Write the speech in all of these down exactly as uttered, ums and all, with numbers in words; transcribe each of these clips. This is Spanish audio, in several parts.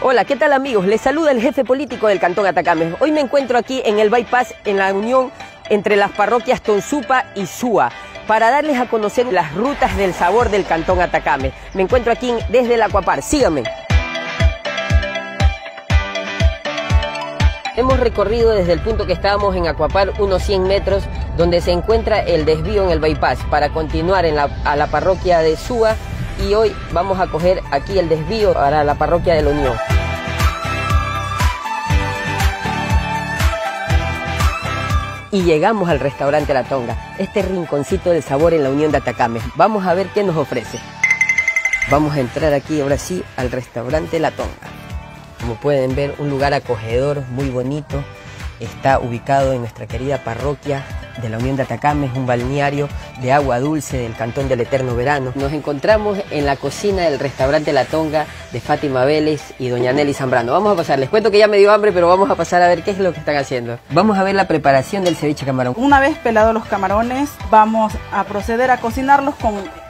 Hola, ¿qué tal amigos? Les saluda el jefe político del Cantón Atacames. Hoy me encuentro aquí en el bypass, en la unión entre las parroquias Tonsupa y Súa, para darles a conocer las rutas del sabor del Cantón Atacames. Me encuentro aquí desde el Acuapar. Síganme. Hemos recorrido desde el punto que estábamos en Acuapar unos cien metros, donde se encuentra el desvío en el bypass, para continuar en la, a la parroquia de Súa, y hoy vamos a coger aquí el desvío para la parroquia de la Unión. Y llegamos al restaurante La Tonga, este rinconcito del sabor en la Unión de Atacames. Vamos a ver qué nos ofrece. Vamos a entrar aquí ahora sí al restaurante La Tonga. Como pueden ver, un lugar acogedor, muy bonito. Está ubicado en nuestra querida parroquia de la Unión de Atacames, un balneario de agua dulce del Cantón del Eterno Verano. Nos encontramos en la cocina del restaurante La Tonga de Fátima Vélez y doña Nelly Zambrano. Vamos a pasar, les cuento que ya me dio hambre, pero vamos a pasar a ver qué es lo que están haciendo. Vamos a ver la preparación del ceviche camarón. Una vez pelados los camarones, vamos a proceder a cocinarlos con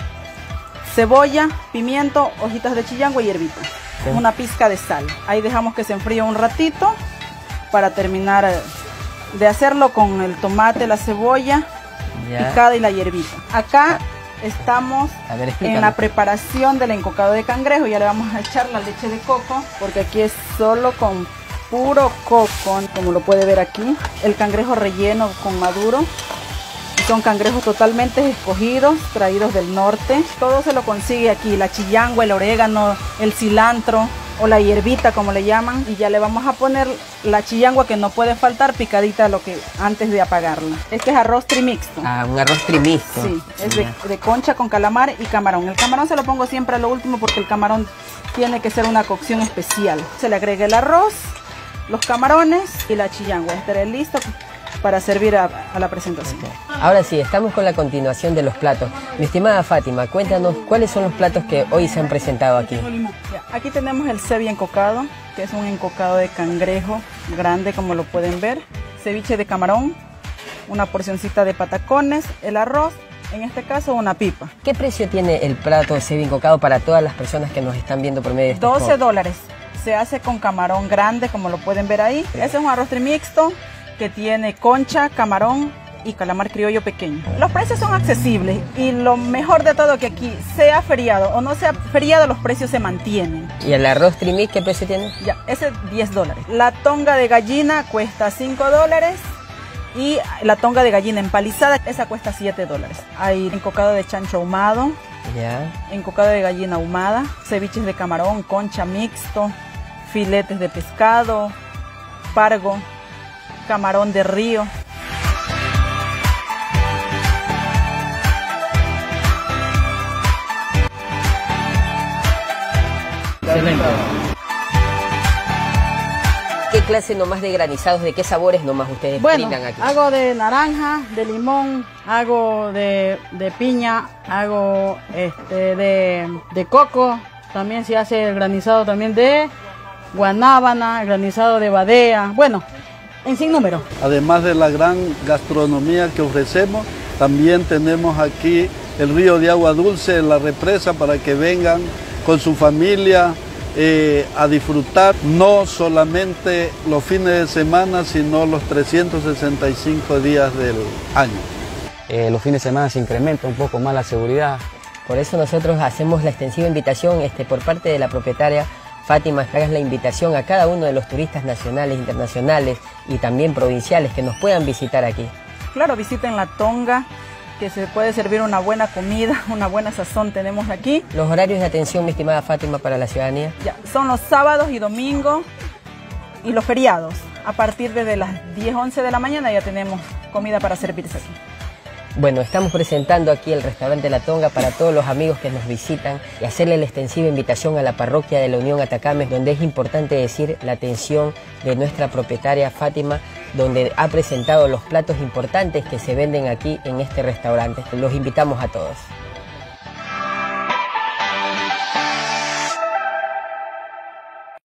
cebolla, pimiento, hojitas de chillangua y hierbita. Sí. Una pizca de sal. Ahí dejamos que se enfríe un ratito para terminar de hacerlo con el tomate, la cebolla ya picada y la hierbita. Acá estamos ver, en la preparación del encocado de cangrejo. Ya le vamos a echar la leche de coco, porque aquí es solo con puro coco, como lo puede ver aquí. El cangrejo relleno con maduro. Son cangrejos totalmente escogidos, traídos del norte. Todo se lo consigue aquí, la chillangua, el orégano, el cilantro o la hierbita, como le llaman. Y ya le vamos a poner la chillangua, que no puede faltar, picadita lo que antes de apagarla. Este es arroz trimixto. Ah, un arroz trimixto. Sí, es de, de concha con calamar y camarón. El camarón se lo pongo siempre a lo último, porque el camarón tiene que ser una cocción especial. Se le agrega el arroz, los camarones y la chillangua. Estaré listo para servir a, a la presentación. Okay. Ahora sí, estamos con la continuación de los platos. Mi estimada Fátima, cuéntanos cuáles son los platos que hoy se han presentado aquí. Aquí tenemos el ceviche encocado, que es un encocado de cangrejo grande, como lo pueden ver. Ceviche de camarón, una porcioncita de patacones, el arroz, en este caso una pipa. ¿Qué precio tiene el plato ceviche encocado para todas las personas que nos están viendo por medio de este doce dólares. Se hace con camarón grande, como lo pueden ver ahí. Sí. Ese es un arroz trimixto que tiene concha, camarón y calamar criollo pequeño. Los precios son accesibles, y lo mejor de todo, que aquí, sea feriado o no sea feriado, los precios se mantienen. ¿Y el arroz trimix qué precio tiene? Ya, ese diez dólares. La tonga de gallina cuesta cinco dólares, y la tonga de gallina empalizada, esa cuesta siete dólares. Hay encocado de chancho ahumado, ya, encocado de gallina ahumada, ceviches de camarón, concha mixto, filetes de pescado, pargo, camarón de río. Excelente. ¿Qué clase nomás de granizados, de qué sabores nomás ustedes bueno, brindan aquí? Hago de naranja, de limón, hago de, de piña, hago este de, de coco, también se hace el granizado también de guanábana, el granizado de badea, bueno, en sin número. Además de la gran gastronomía que ofrecemos, también tenemos aquí el río de agua dulce, la represa, para que vengan con su familia eh, a disfrutar, no solamente los fines de semana, sino los trescientos sesenta y cinco días del año. Eh, los fines de semana se incrementa un poco más la seguridad. Por eso nosotros hacemos la extensiva invitación este, por parte de la propietaria Fátima, que hagas la invitación a cada uno de los turistas nacionales, internacionales y también provinciales que nos puedan visitar aquí. Claro, visiten La Tonga, que se puede servir una buena comida, una buena sazón tenemos aquí. Los horarios de atención, mi estimada Fátima, para la ciudadanía. Ya, son los sábados y domingos y los feriados. A partir de las diez, once de la mañana ya tenemos comida para servirse aquí. Bueno, estamos presentando aquí el restaurante La Tonga para todos los amigos que nos visitan, y hacerle la extensiva invitación a la parroquia de la Unión Atacames, donde es importante decir la atención de nuestra propietaria Fátima, donde ha presentado los platos importantes que se venden aquí en este restaurante. Los invitamos a todos.